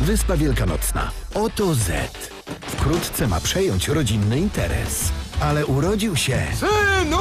Wyspa Wielkanocna. Oto Z. Wkrótce ma przejąć rodzinny interes. Ale urodził się, Synu!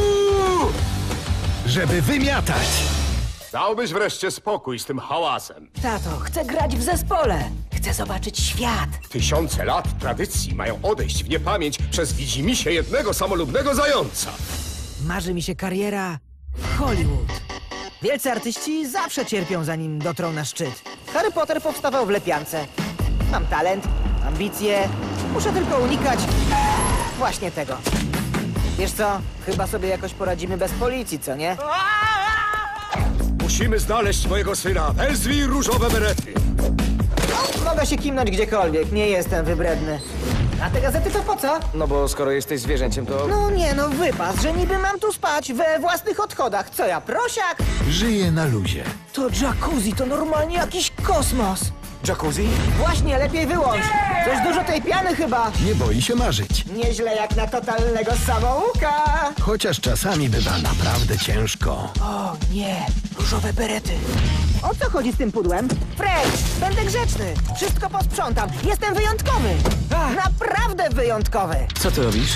żeby wymiatać. Dałbyś wreszcie spokój z tym hałasem. Tato, chcę grać w zespole. Chcę zobaczyć świat. Tysiące lat tradycji mają odejść w niepamięć przez widzimisię jednego samolubnego zająca. Marzy mi się kariera w Hollywood. Wielcy artyści zawsze cierpią, zanim dotrą na szczyt. Harry Potter powstawał w lepiance. Mam talent, ambicje. Muszę tylko unikać właśnie tego. Wiesz co? Chyba sobie jakoś poradzimy bez policji, co nie? Musimy znaleźć mojego syna. Wezwij różowe berety. Mogę się kimnąć gdziekolwiek, nie jestem wybredny. A te gazety to po co? No bo skoro jesteś zwierzęciem, to... No nie, no wypas, że niby mam tu spać we własnych odchodach. Co ja, prosiak? Żyje na luzie. To jacuzzi, to normalnie jakiś kosmos. Jacuzzi? Właśnie, lepiej wyłącz. Coś dużo tej piany chyba. Nie boi się marzyć. Nieźle jak na totalnego samouka. Chociaż czasami bywa naprawdę ciężko. O nie, różowe berety. O co chodzi z tym pudłem? Fred, będę grzeczny. Wszystko posprzątam. Jestem wyjątkowy. Naprawdę wyjątkowy. Co ty robisz?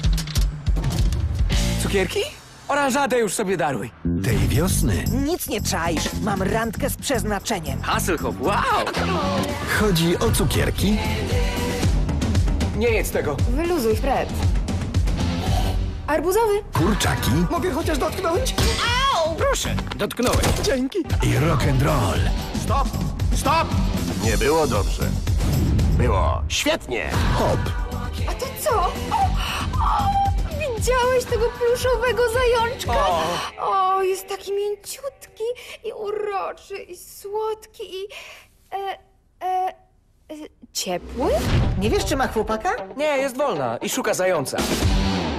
Cukierki? Oranżadę już sobie daruj. Tej wiosny Nic nie czaisz. Mam randkę z przeznaczeniem. Hasselhoff, wow! chodzi o cukierki, Nie jedz tego. Wyluzuj, Fred. Arbuzowy. kurczaki Mogę chociaż dotknąć? Proszę, dotknąłeś. Dzięki. i rock'n'roll. Stop! Stop! Nie było dobrze. Było świetnie. Hop. A to co? Widziałeś tego pluszowego zajączka? O, jest taki mięciutki i uroczy i słodki i... ciepły? Nie wiesz, czy ma chłopaka? Nie, jest wolna i szuka zająca.